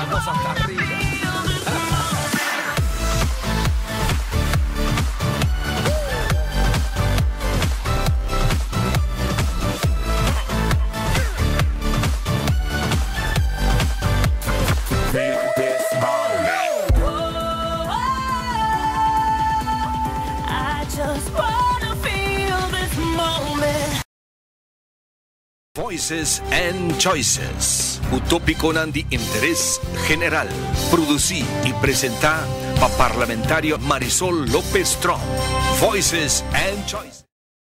Vamos acá arriba. Voices and Choices, utópico de interés general, producir y presentar para parlamentario Marisol López Trump. Voices and Choices.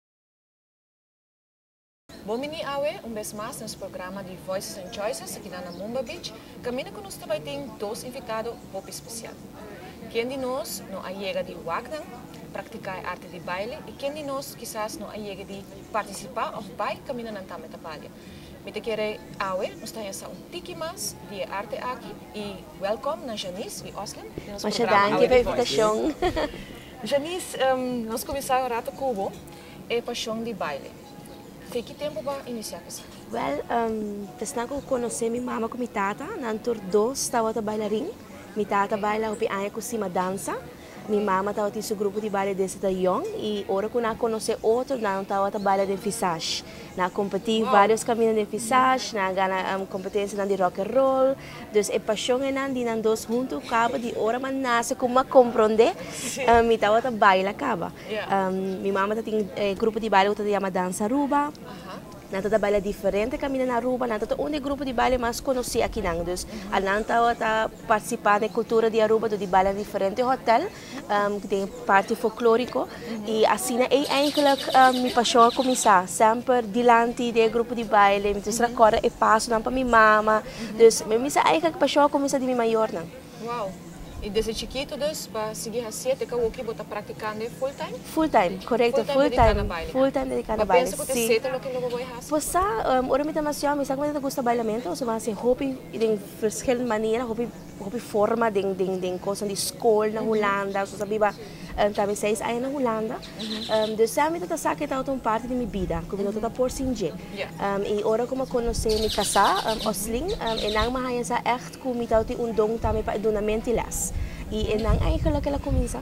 Bom mini awe, vez mais nesse programa de Voices and Choices aqui na Mumba Beach. Caminho que nós também tem dois invitados muito especiais. Quem de nós não chega de Wagner, praticar arte de baile, e quem de nós quizás não chega de participar ou vai caminhar na também trabalha. Me te querer awe, nós temos um tiki mais de arte aqui e welcome na Janice e Oslin. Mas danke pela invitação. Janice, nós começamos a rato cubo e paixão de baile. Foi que tempo para iniciar isso? Well, pessoal que conheci minha mama com minha tata, nantur dois estava a bailarim. Minha tata baila o piano com cima dança. Minha mama estava em seu grupo de baile desde a young e agora que eu conheci outro, não estava a baile de visage. Na competir vários caminhos de visage, na ganha competência de rock and roll. Dus a paixão é não de nós dois juntos, acaba de hora mas nasce como compreender. Me estava a baile acaba. Minha mama tem grupo de baile que chama dança Aruba. Nanta trabalha diferente caminho na Aruba, nanta um grupo de baile mais conhecido aqui não, dus a nanta está participando da cultura de Aruba do de baile diferente hotel, que tem parte folclórico e assim é eigenlijk minha paixão começar sempre diante do grupo de baile, me trouxe agora e passo não para minha mama, dus minha eigenlijk paixão começar de minha maior não. Uau. E desde chiquito, dus, para seguir assim, até que o que você praticando full time? Full time, correto, full time. Full time dedicado a baile. Mas pensa que você tem o que não vai fazer? Pois ora me também se eu me gosta bailamento, ou seja, hobby em verschillende manieren, hobby forma de coisa de escola na Holanda, ou seja, também 6 anos na Holanda. Dus eu me tata saque tá uma parte de minha vida, como eu tata por sinje. E ora como conheci me casar, Osling, e não mais é echt como me tata dom também para donamento e las. E não eigenlijk ela começa.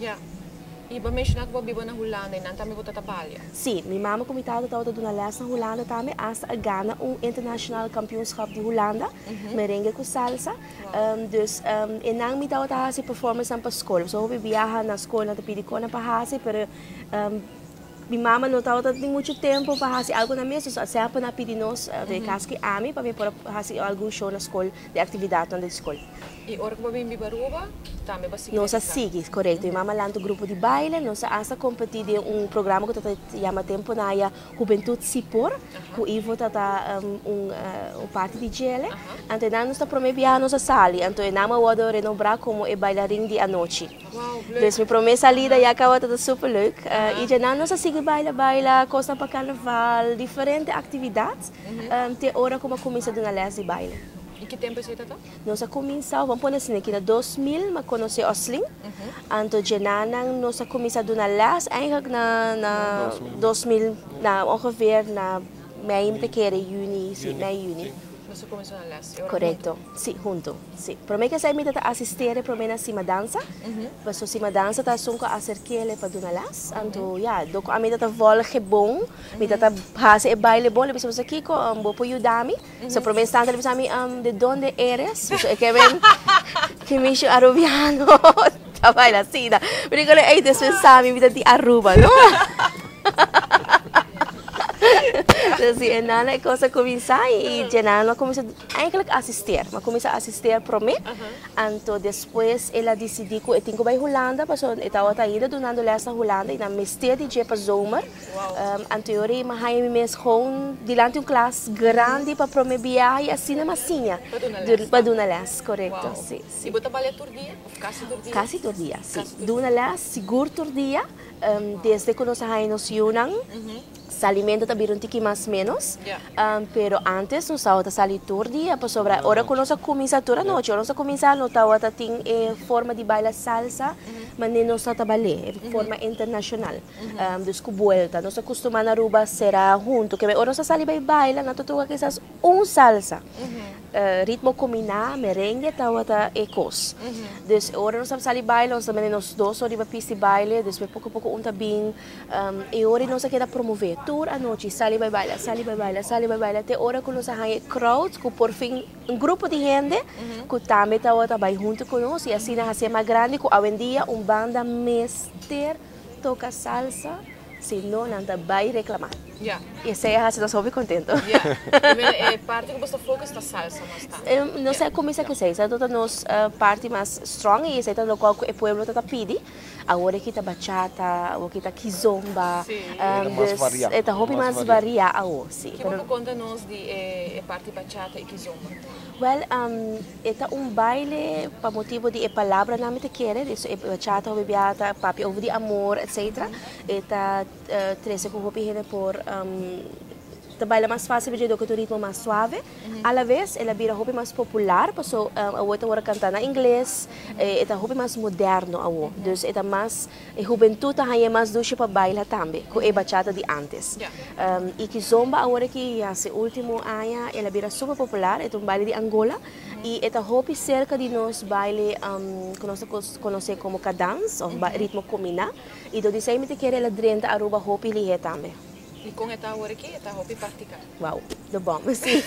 E para mencionar que você vive na Holanda e não também você trabalha? Sim, minha mama comitada estava na les na Holanda também, hasta ganha internacional kampioenschap de Holanda, merengue com salsa. Dus e não me estava a fazer performance na escola. So eu viaja na escola na pedicona para fazer, pero minha mama não estava tendo muito tempo para fazer algo na mesa, só sempre na pedinos de casque a mim para fazer algum show na escola de atividade na escola. E agora que você vive em Aruba, também você nós sigue, correto. Minha mama lança um grupo de baile, nós hasta competir de programa que se chama Tempo na Juventude Sipor, que Ivo está parte de gele. Então nós está prometendo nossa sala, então nós vamos renovar como bailarim de a noite. Dus minha promessa ali já acaba de super leuk. E já nós sigue baila, costa para carnaval, diferentes atividades. Até hora como começa a les de baile. E que tempo você está? Nós começamos, vamos pôr assim, aqui na 2000, mas conheci Osling. Então, já nós começamos na les, eigenlijk na 2000, na ongeveer na mei, juni, sim, mei. Você começou na les? Correto, sim, junto. Sim. Para mim que sai me tata assistir para mim na cima dança. Mas so cima dança tá sunka acerquele para do na les. Então, do a mim tata volge bom, me tata hace baile bom, lebis você aqui com bo po yudami. So para mim está lebis ami de donde eres? So é que vem que me chama arubiano. Tá baila sida. Pero que ei despensa mi vida de Aruba, não? Assim, nada coisa começar e já não começa a assistir, mas começa a assistir para mim. Então depois ela decidiu que eu tenho que ir à Holanda, porque eu estava ainda donando les na Holanda e na mestre de dia para zomer. Então eu ia me mesmo gewoon diante classe grande para mim viajar assim na massinha para donar les, correto? Sim. E você trabalha todo dia? Quase todo dia, sim. Donar les, seguro todo dia, desde que nós saímos Yunnan. Salimento também um pouquinho mais menos, pero antes nós estávamos sair todo dia, para sobre hora que nós começamos toda noite, nós começamos nós estávamos tem forma de bailar salsa, mas nem nós trabalhamos, forma internacional, dus com volta, nós acostumamos na Aruba será junto, que nós saímos bailar, nós tocamos quizás salsa, ritmo combinar, merengue, tawata ecos. Dus ora nós estamos ali baile, nós também nós dois horas pista baile, dus pouco a pouco um bem e ora nós quer promover tour a noite, sali vai baile, sali vai baile, sali vai baile, até ora que nós há crowd, que por fim grupo de gente que também tawata vai junto com nós e assim na ser mais grande, que hoje em dia banda mestre toca salsa, senão não vai reclamar. Yeah. E saya hasil nós muito contento. Yeah. Parte que você falou que está salsa, mas tá. Não sei como isso que sei, essa toda nos parte mais strong e essa toda local que o povo está pedi. Agora que tá bachata, agora que tá kizomba, esta hobby mais varia agora, sim. Que você conta nos de parte bachata e kizomba? Well, esta baile para motivo de palavra não me te quer, isso é bachata, beata, papi, ovo de amor, etc. Esta 13 com hobby por trabalha mais fácil do que o ritmo mais suave. À la vez, ela vira hobby mais popular, porque a outra hora canta em inglês, é hobby mais moderno, então é mais a juventude é mais doce para bailar também, com a bachata de antes. E que zomba agora que esse último ano, ela vira super popular, é baile de Angola e é hobby cerca de nós baile que nós conhecemos como cadence, ou ritmo combina, e do desenho que quer ela dentro aruba hobby lihe também. E com esta hora aqui, esta hobby prática. Uau, de bom, sim.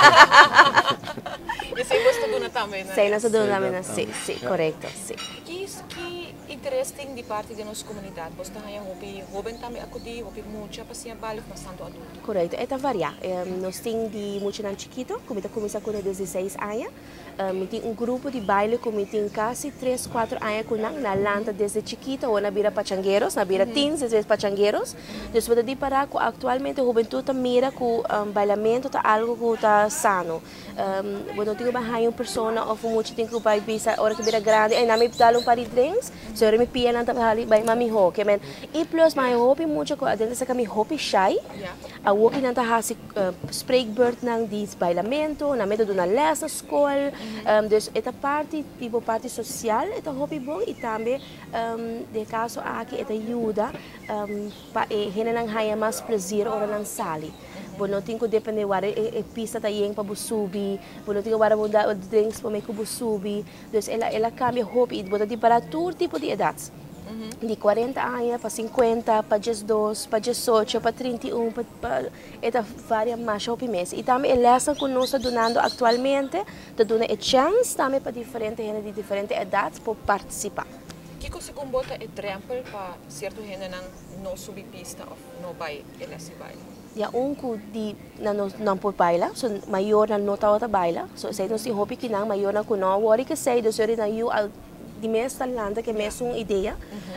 E você gosta de uma também, né? Sim, nós também, sim, correto, sim. Que interesse tem de parte da nossa comunidade? Você tem hobby, jovem também acudir, hobby muito, passear baile, mas tanto adulto. Correto, é varia. Nós temos de muito chiquito, como começa com 16 anos. Tem grupo de baile que tem quase 3, 4 anos com na lanta desde chiquito, ou na vira pachangueiros, na vira teens, às vezes pachangueiros. Então, você pode parar que atualmente a juventude mira que o bailamento é algo que está sano. Quando tem uma pessoa ou muito tem que vai pisar, hora que vira grande, e não me dá par de drinks, so eu me pia não tá vai mami ho, que men. E plus my hobby muito que dentro dessa kami hobby shy. A walking não tá hasi spreekbeurt nang dis bailamento, na medo na les na escola. Dus esta parte tipo parte social, esta hobby bom e também de caso aqui esta ajuda para gente não haya mais prazer ora não sali. Não tem que depender de pista também para busubi, não tem que mudar drinks para me busubi. Então ela cambia hobby, pode para todo tipo de idades. De 40 anos para 50, para 12, para 18, para 31, para várias mais hobby mês. E também ela está conosco donando atualmente, dando a chance também para diferentes gente de diferentes idades para participar. Que você bota é trampo para certo gente não subir pista ou não vai ela se baile? Ja, que não pode bailar, so maior não tá outra baila, so sei não se hobby que não maior não cono, worry que sei do senhor na you de mês talanta que mês uma ideia,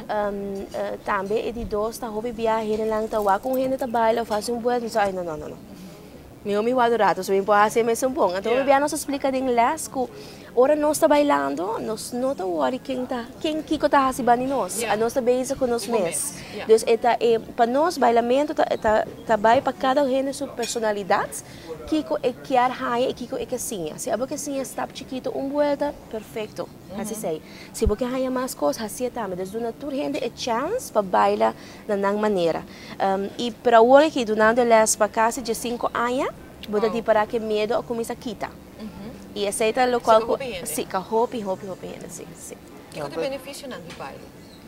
também é de dois tá hobby viajar lang tá wa com gente tá baila faz buat so ai não. Meu me adorado, so bem pode ser mesmo bom. Então o Biano nos explica em inglês que ora nós está bailando, nós não tá worry quem que tá hasibani nós, a nós tá beijo com nós mesmos. Então para nós bailamento tá vai para cada gente sua personalidade, kiko é que arraia e kiko é que sinha. Se a boca sinha está chiquito vuelta, perfeito. Assim sei. Se boca arraia mais coisas, assim também. Desde uma tour gente é chance para bailar da nan maneira. E para hoje que durante as para casa de 5 anos, bota de para que medo começa a quitar. E aceita o local sim, que hobby, sim. Que é o benefício não de baile?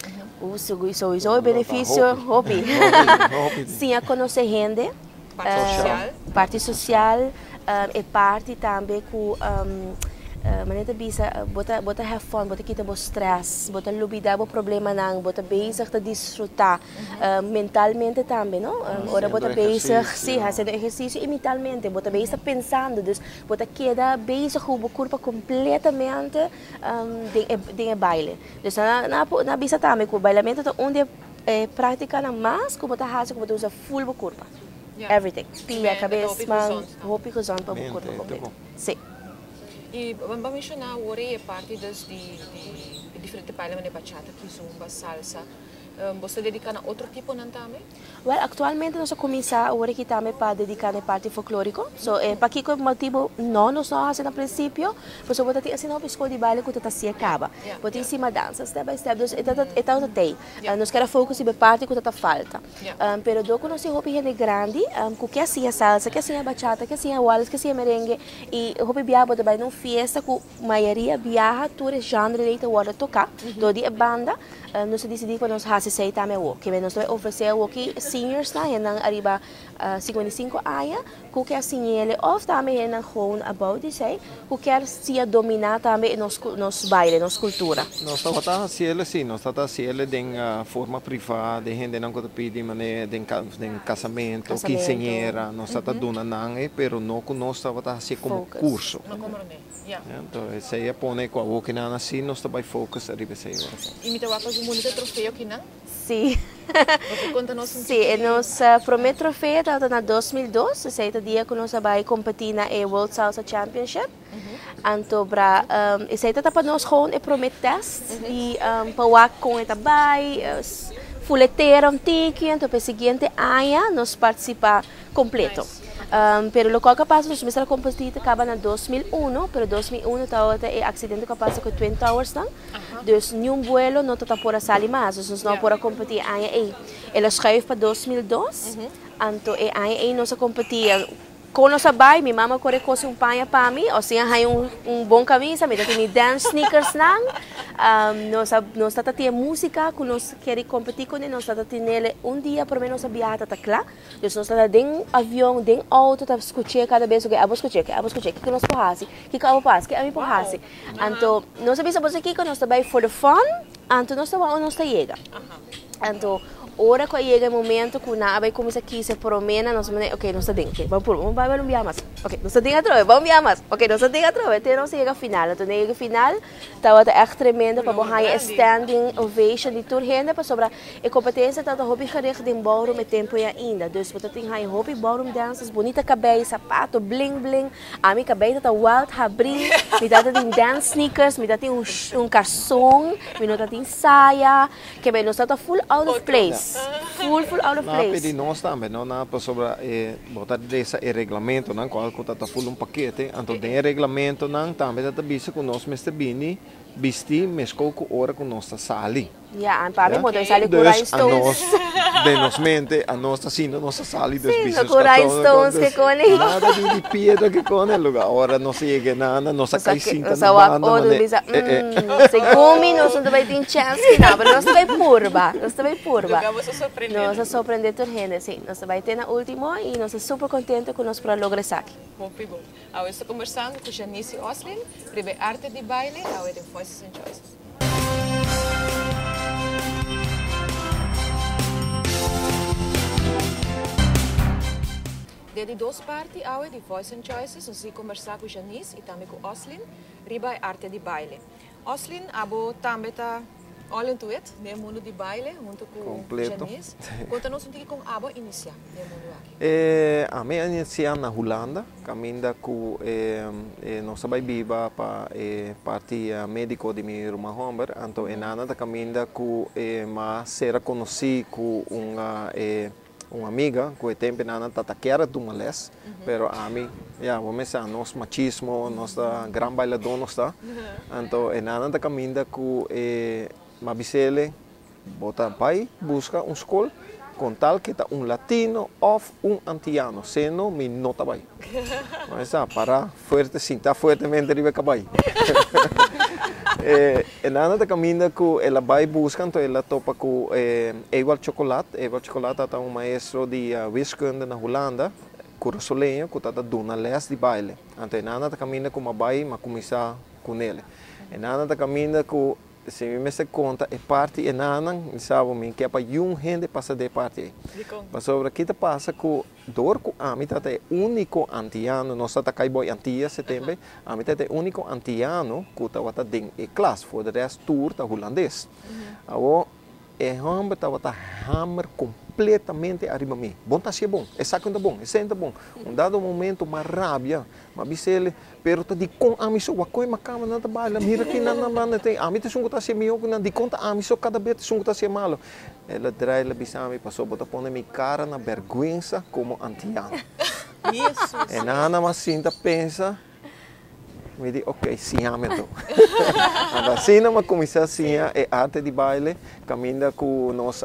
Isso é benefício hobby. Sim, a conhecer gente, parte social, e parte também com maneira bisa bota have fun, bota kita bo stress, bota lubida bo problema nang, bota bezig te disfrutar mentalmente também, não? Ora bota bezig, sim, fazendo exercício e mentalmente, bota bezig pensando, dus bota queda bezig com o corpo completamente de baile. Dus na bisa também com o bailamento onde prática na mais com bota raça, com bota usa full o corpo. Everything. Pia, cabeça, mão, roupa e cozão para o corpo completo. Sim. E vamos mencionar agora a parte de diferentes bailes de bachata, kizomba, salsa. Você dedica a outro tipo não também? Well, atualmente nós começamos agora que também para dedicar na parte folclórica. So, para que o motivo não nós fazemos no princípio, porque você tem assim uma escola de baile que está se acaba. Você em cima dança, step by step, então tem. Nós queremos focar na parte que está falta. Pero do que nós temos gente grande, que assim a salsa, que assim a bachata, que assim a waltz, que assim a merengue e o viaja também numa festa que a maioria viaja todo gênero de hora tocar, toda a banda. Nós decidimos que nós fazemos também o que nós oferecer o que seniors na henang arriba 55 anos, que assim ele of também henang gewoon about this que quer se dominar também nos baile, nos cultura. Nós estamos fazendo assim, nós estamos fazendo de forma privada, de gente não pode pedir maneira de casamento, quinceañera, nós estamos dando nangue, pero não que nós estamos fazendo como curso. Então, esse aí é põe com a boca na assim, nós estamos focus arriba esse aí. E me tava com o mundo de troféu aqui, não? Sim. Sim, nós prometemos troféu na 2012, esse é o dia que nós vamos competir na World Salsa Championship. Então, esse é para nós gewoon prometer test e para o com o trabalho, fuleteiro um ticket, então para o seguinte ano nós participamos completo. Pero lo que pasa es que nuestra competición acaba en 2001, pero 2001 estaba el accidente que pasa con Twin Towers, ¿no? Entonces, ni un vuelo no está por salir más, entonces no por competir ahí. Él escribió para 2002, entonces ahí no se competía. Quando nós vai, minha mama corre com um panha para mim, ou seja, hay bom camisa, me tem dance sneakers não, nós está tendo música, que nós queremos competir com ele, nós está tendo dia por menos a viagem tá claro, então nós está dentro avião, dentro auto, tá escutando cada vez o que nós fazemos, que eu faço, que a mim faço, então nós sabemos aqui que nós está bem for the fun, então nós está chega, então ora que chega o momento que na vai começar aqui se promena nós ok nós temos vamos enviar mais ok nós temos outra vamos enviar mais ok nós temos outra vez até nós chega a final então chega a final estava echt tremendo para borrar standing ovation de toda gente para sobre a competência está hobby gericht em ballroom e tempo ainda então você tem aí hobby ballroom danças bonita cabelo sapato bling bling a minha cabelo está wild habri me dá tem dance sneakers me dá tem calção me não tem saia que bem nós está full out of place full out of place. Pedi nós também, não na sobre botar desse regulamento, não qual que está full paquete, então tem regulamento não também está visto que nós mestre bini vestir mesco com hora com nossa sali. Ja, para mim pode sair com rhinestones. De nos mente a nossa sino nossa sali dos bichos. Com rhinestones que cone. Nada de piedra que cone lugar. Agora não se chega nada, nossa caicinha na banda. Se come nós não vai ter chance não, mas nós vai purba, nós vai purba. Nós surpreender toda gente, sim. Nós vai ter na última e nós super contente com nós para lograr isso aqui. Bom. Eu estou conversando com Janice Oslin, sobre arte de baile, ao de Voices and Choices. De duas partes, ao de Voices and Choices, nós vamos conversar com Janice e também com Oslin, sobre arte de baile. Oslin, abo também está all into it, no mundo de baile, junto com Janice. Conta-nos como abo iniciar no mundo aqui. A minha iniciar na Holanda, caminho com nossa viva para parte médico de minha irmã Humber, então enana da caminho com mas ser conhecido com uma amiga que o tempo nana tataquera de uma les, pero a mim vamos pensar nosso machismo, nossa gran bailador nossa, então enana da caminho com Mabicele bota pai busca escola com tal que está latino ou antiano, senão me não está bem. Mas para forte sim, está fortemente riba cabai. Nada da caminho que ela vai buscar, então ela topa com Ewald Chocolate. Ewald Chocolate é maestro de wiskunde na Holanda, cursolenho que está dando les de baile. Então nada da caminho que uma vai, mas começar com ele. Nada da caminho que se me se conta é parte enana, sabe que é para gente passar de parte. Mas sobre que passa com dor com a mim é único antiano, nós está cai boy antia setembro, a mim é único antiano que está dentro classe, for the rest tour da holandês. Agora homem estava a hammer completamente arriba de mim. Bom, tá ser bom, é saco tá bom, é senta bom. Dado momento, uma rabia, mas bisele, pero tá de com a mim só, a coisa macama não trabalha, mira aqui não tem, a mim te sungo tá ser meu, não de conta a mim só cada vez sungo tá ser malo. Ela trai ela bisame passou, bota pôr minha cara na vergonha como antiano. Isso. E nada mais sinta pensa. Me diz, ok, sim, então. Assim, nós começamos assim, a arte de baile, caminha com nós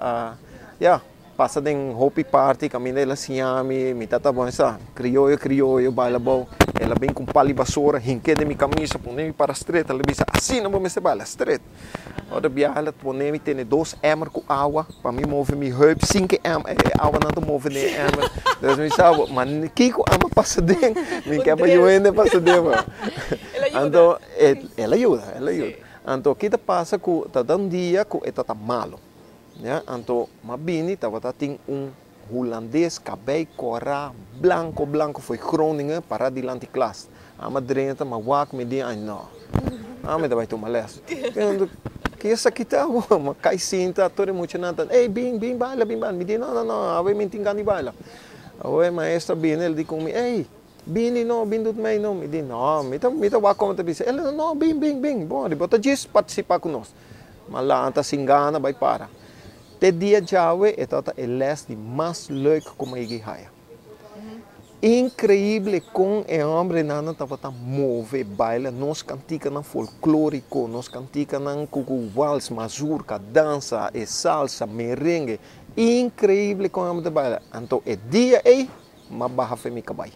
passa em hopi party, caminha ela assim, me tá bom, essa crioulo, baila bom. Ela vem com pali vassoura, rinque de minha camisa, põe-me para a estreita, ela diz, assim não vamos baila, estreita. Ora, ela põe-me, tem 2 emer com água, para mim mover minha heup, 5 emer, água não move nem emer. Então, me sabe, mas Kiko ama passa dentro, me quer para eu ainda passa dentro. Então, ela ajuda. Então, o que passa com, tá dando dia, com tá malo. Então, mas bini, tava tem holandês, cabelo, cora, branco, foi Groningen, para diante classe. A madrinha, mas wak me diz, não. Me vai tomar lessa. Que essa aqui tá, mas cai cinta, todo mundo nada. Ei, bem, baila. Me diz, não, vai me tingar de baila. A maestra bini, ele diz comigo, ei, bini, não, bini do meio, não. Me diz, não, me tá wak como tá disse. Ele, não, bem, bom, ele bota diz participar conosco. Mas lá, tá se engana, vai para. Te dia Jawe é les de mais leuk como ik haia. Incrível com o homem nana tava move baila, nós cantica na folclórico, nós cantica na cucu vals, mazurca, dança, e salsa, merengue. Incrível com o homem baila. Então é dia mas barra femi cabai.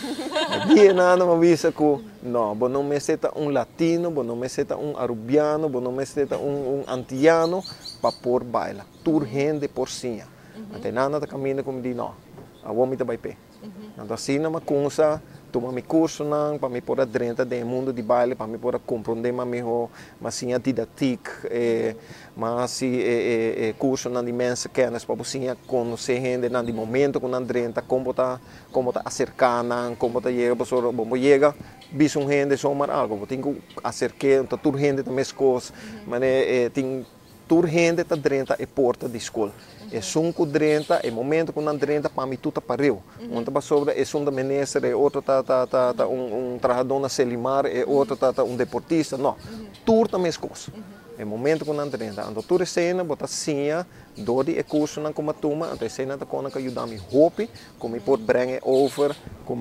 Dia nada me visa que não me seta latino, não me seta arubiano, não me seta antiano para por baila. Tur gente por sinha. Até nada tá caminho como diz não. A homem tá vai pé. Então assim não me consa, toma me curso não para me por adentro do mundo de baile, para me por compreender melhor, mas sim a didática, mas se curso não de imensa kennis para você conhecer gente não de momento com adentro, como tá acercar não, como tá chega pessoa, bom chega, bicho gente só mar algo, tem que acercar, tá tur gente também coisas, mas tem tur gente tá dentro é porta de escola. É 5 dentro, é momento com dentro para mim tudo pareu. Onde para sobre é da ministra, é outro tá trabalhador na Selimar, é outro tá deportista, não. Tudo também é coisa. É momento com dentro. Então tudo cena, bota sinha, dori é curso na como turma, então cena tá com que ajudar me hope, como pode brincar over, como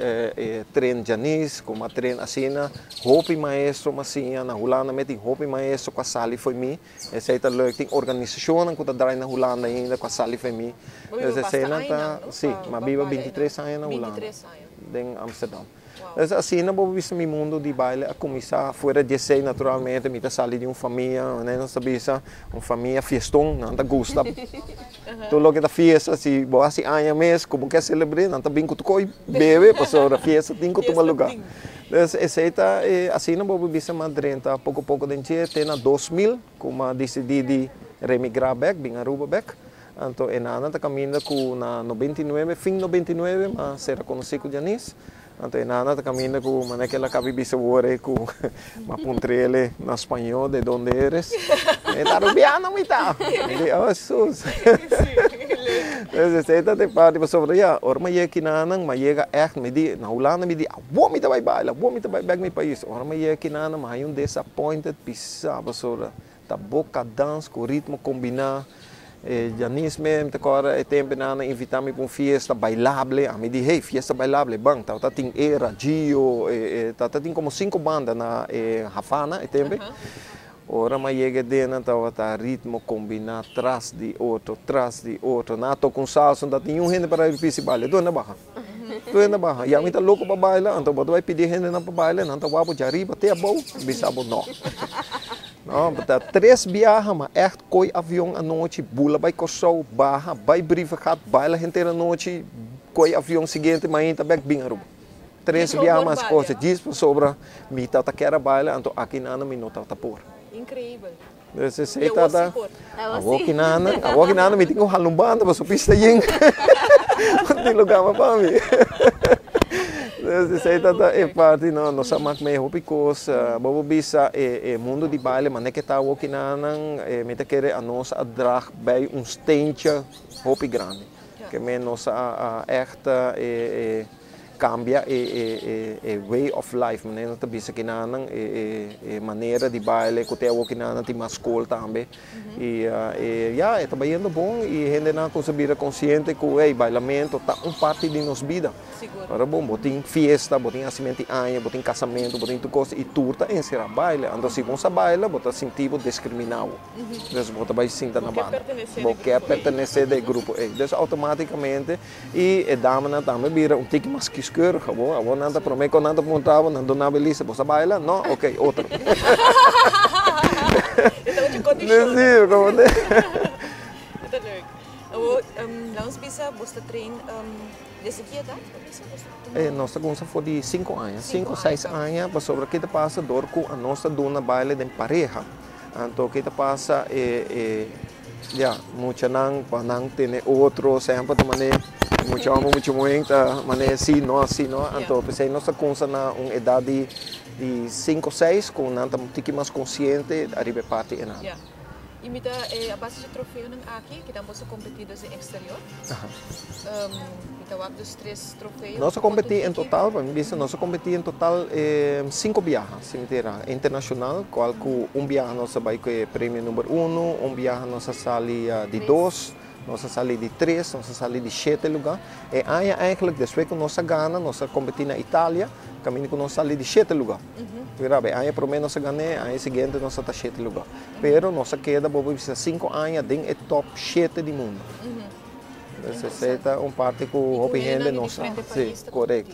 trein Janice, como trein assina, hope maestro, mas sinha na Holanda meti hope maestro com a sali foi mim. Essa é a leuk, tem organização que tá drai na Holanda ainda com a sali foi mim. Essa cena tá, sim, mas viva 23 anos na Holanda, em Amsterdam. Assim, não vou ver meu mundo de baile a começar fora de ser naturalmente, me tá sair de uma família, não sabia, uma família fiestão, não tá gosta. Então logo da festa, se boa assim anos mês, como quer celebrar, não tá bem com tu coi bebe, passou a festa, tem que tomar lugar. Essa tá assim, não vou ver mais drenta, pouco a pouco dentro, tem na 2000, como decidi de remigrar back, bem Aruba back. Então, nada tá caminhando com na 99, fim 99, mas será conhecido com Janice. Então, nada está caminhando com uma naquela cabeça boa com uma pontrele na espanhol de onde eres. Está rubiano, me tá. Oh, Jesus. Então, está de parte para sobre já. Ora, mas aqui mas chega me diz, na Holanda me diz, vou me vai bailar, vou me vai back meu país. Ora, mas aqui mas um disappointed pisava sobre tá boca dança com ritmo combinar. Janice mesmo, agora é tempo na invitar-me para uma festa bailable. A me diz, hey, festa bailable, bang, tá tem Era, Gio, tá tem como 5 bandas na Havana, é tempo. Ora, mas chega dentro, tá ritmo combinar, atrás de outro. Na tô com salsa, não tem gente para ir para baile, tu na barra. E a mim tá louco para bailar, então você vai pedir gente para bailar, não tá guapo de arriba, até a boa, bisabo não. Não, tá 3 viagens, mas é coi avião à noite, bula vai coçar, barra, vai briefat, baila inteira à noite, coi avião seguinte, mas ainda back bem Aruba. 3 viagens, mas coisa diz sobre mim tá quer baila, então aqui nada me não tá por. Incrível. Esse sei tá da. A walk nada me tem um halumbando, mas o pista yin. Não tem lugar para mim. Essa é parte não nossa máquina hopi coisa, bobo bisa mundo de baile, mas nem que tá o que não me te querer a nossa drag bij um stencha hopi grande, que me nossa erta cambia way of life, mas não tá bisa que não maneira de baile, que tem o que não tem mais escola também, e é trabalhando bom e gente não conseguir consciente que o bailamento tá parte de nossa vida. Para bom, botem festa, botem nascimento de ano, botem casamento, botem tudo coisa e turta em ser baile. Então se você baila, bota sentir discriminado. Então bota vai sentar na banda. Porque pertencer ao grupo. Então automaticamente e dama também vira tique mais quisqueiro, acabou. Agora nada promete que nada montava, nada na beleza, você baila? Não, ok, outro. Então te condiciona. Sim, como Muito leuk. Langs bisa você treina desse dia, tá? Nossa conversa foi de 5 anos, 5 ou 6 anos, mas sobre o que passa dor com a nossa dona baile de pareja. Então o que passa muita não tem outro, sempre de maneira muito maneira assim não. Então pensei nossa conversa na uma idade de 5 ou 6, com não estamos mais consciente arriba parte e nada. E me dá a base de troféu aqui, que estamos competindo no exterior. Então, dos 3 troféus. Nós competimos em total, nós competimos em total 5 viagens internacional, qual que viagem nós vai com prêmio número 1, viagem nós sai de 2, nós sai de 3, nós sai de 7 lugar. E aí, eigenlijk, depois que nós ganhamos, nós competimos na Itália, caminho que nós sai de 7 lugar. Aí, por menos, nós ganhamos, aí, seguinte, nós está 7 lugar. Pero, nós queda, por 5 anos, dentro do top 7 do mundo. Essa é parte que o Hopi Hende não sabe. Sim, correto.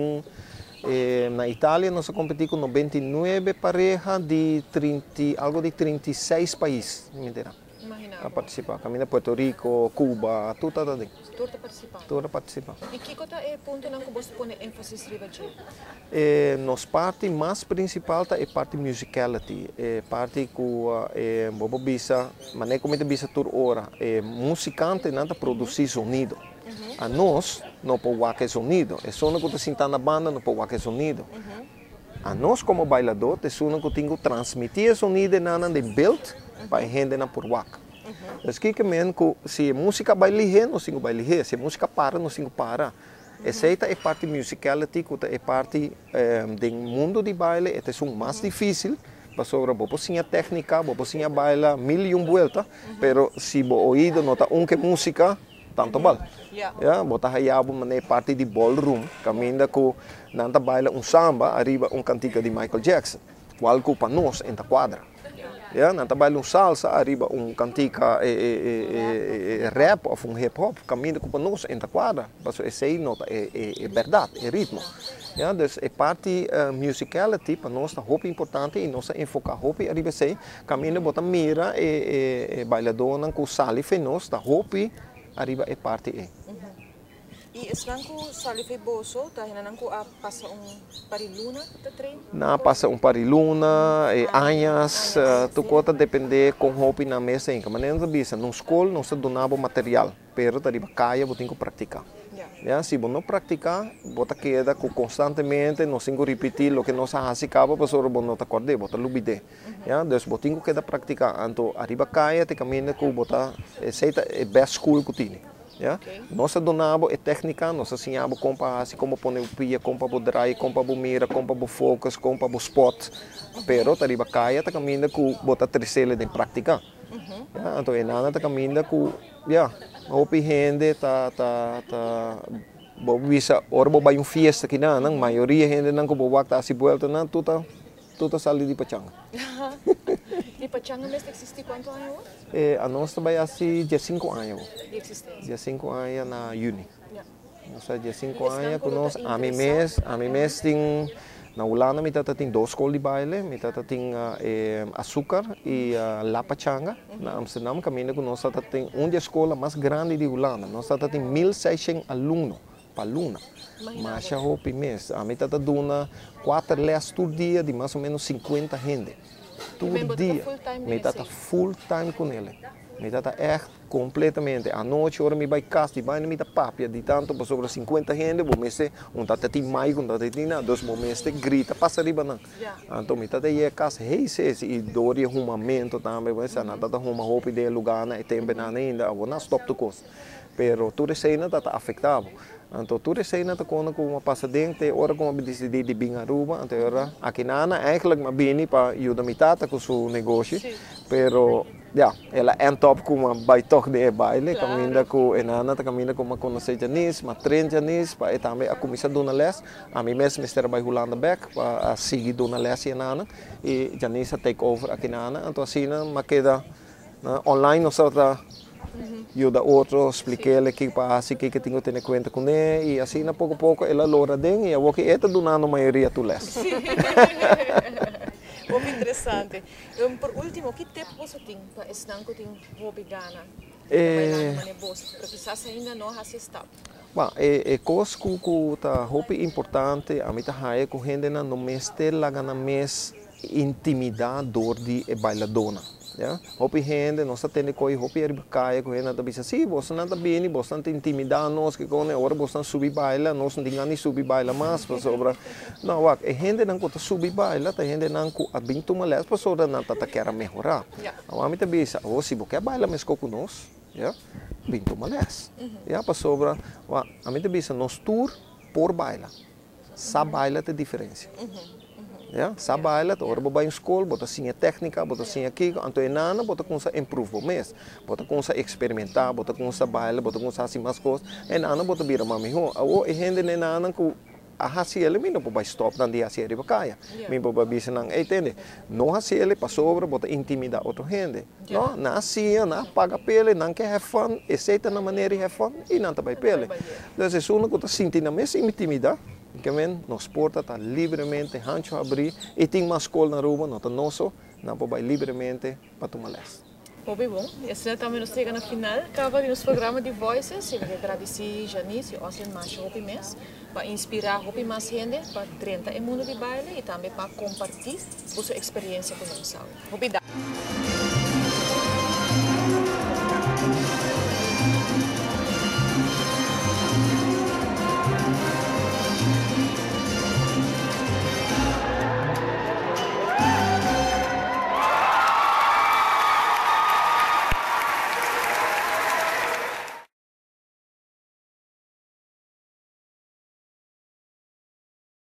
Na Itália, nós competimos com 99 parejas de 36 países. A participar. Caminho Puerto Rico, Cuba, tudo está dentro. Tudo participar. E que é o ponto que você põe ênfase Nos parte mais principal é a parte musicality, parte que bobo bisa, mas nem como bisa toda hora, musicante não produzir sonido. A nós não pode sonido, é só que está na banda não pode sonido. A nós como bailador, é só que tem que transmitir sonido na de build para a gente não por waka. Então, se a música vai ligar, não vai ligar. Se a música para, não para. Essa é a parte musicality, que é parte do mundo de baile, é mais difícil. Para você técnica, você baila 1.000 vueltas, mas se o ouvido não está que música, tanto vale. Você vai parte de ballroom, caminha que não baila samba, arriba cantiga de Michael Jackson, qual que para nós é quadra. Não trabalha salsa, arriba cantica rap ou hip hop, caminho com nós em quadra, mas essa aí nota é verdade, é ritmo. Então é parte musicality para nós é importante e nós enfocar hopi arriba sei, caminho bota mira bailadora com sali fe nós da hopi arriba é parte E eslanco sali fe boso, tá hinananco passa pariluna de treino? Não, passa pariluna, anhas, tu conta depender com hopi na mesa em que maneira de bisa, na escola nós donamos material, pero arriba caia você tem que praticar. Se você não praticar, você queda constantemente, nós temos que repetir o que nós fazemos, para você não te acordar, você lubide. Então você tem que praticar, então arriba caia, te caminha que você é best school que tem. Nós donamos a técnica, nós ensinamos como pôr o pia, como o dry, como o mira, como o focus, como o spot. Pero arriba caia, te caminha que você terceira de praticar. Então é nada, te caminha que Hopi Hende bisa ora vai festa aqui não, a maioria gente não como wakta se volta não, tudo sali de pachanga. E pachanga mesmo existe quanto anos? A nós trabalha assim de 5 anos. De 5 anos na Uni. Nós de 5 anos com nós a mim mês tem na Holanda me tem 2 escolas de baile, me tem açúcar e La Pachanga. Na Amsterdam caminho com nós tem uma escola mais grande de Holanda. Nós tem 1.600 alunos para aluna. Mas já hopi mês, a mim dona 4 lessons por dia de mais ou menos 50 gente. Todo dia, me full time com ele. Me tá echt completamente. A noite, hora me vai casa, de vai me tá papia, de tanto, por sobre 50 gente, vou mexer, tá tem mais, tá tem nada, dos momentos grita, passa riba não. Então me tá aí casa, e dori arrumamento também, vai ser nada, tá arruma roupa de lugar, né, tem banana ainda, vou não stop to cost. Pero tudo isso ainda tá afetado. Então tudo isso ainda tá com uma passadente, hora como eu decidi de vir a Aruba, então hora aqui na eigenlijk me vim para ajudar me tata com seu negócio, pero ela é top com uma baitoque de baile, caminha com enana, caminha com uma conhecer Janice, uma trein Janice, para também a comissão dona les, a mim mesmo estar by Holanda back para seguir dona les e enana e Janice take over aqui nana, então assim me queda online nós outra ajuda outro, expliquei-lhe que passa, que tenho que ter conta com ele e assim pouco a pouco ela loura dentro e eu vou que é tudo na maioria tu les. Muito interessante. Por último, que tempo você tem para estar com o hobby Ghana? Porque quizás ainda não assistiu. Bom, coisa que tá hobby importante, a mim tá aí com gente não mestre lá na mes intimidador de bailadona. Ja, hobby gente, nós temos que hobby erbicaia com gente, também assim, você não tá bem, você não tem intimidade, nós que com agora você não subir baila, nós não tem nem subir baila mais, para sobra, não, a gente não conta subir baila, a gente não conta bem tomar les, para sobra não tá quer melhorar. A mim também diz, se você quer baila mais com nós, já, bem tomar les, já, para sobra, a mim também diz, nós tour por baila, sa baila tem diferença. Sabe baila, agora vou em escola, bota assim a técnica, bota assim aqui, então é nada, bota com essa improve mês, bota com essa experimentar, bota com essa baila, bota com essa assim mais coisas, é nada, bota vira mami, o é gente nem nada que a hasi ele me não pode stop dan dia hasi ele caia, me pode bisa nang entende, não hasi ele para sobra, bota intimidar outro gente, não, nascia, na paga pele, não quer have fun, aceita na maneira de have fun e não tá vai pele, então é isso que tu sente na mesma intimidade. Que nos porta está livremente, hancho abrir e tem uma escola na Aruba, não está nosso, não pode livremente para tomar les. Hobby bom, e assim também nos chega na final, acaba de nos programa de Voices, e agradecer Janice e Ocean mais hobby mês, para inspirar hobby mais gente, para 30 em mundo de baile e também para compartilhar a sua experiência com nós. Hobby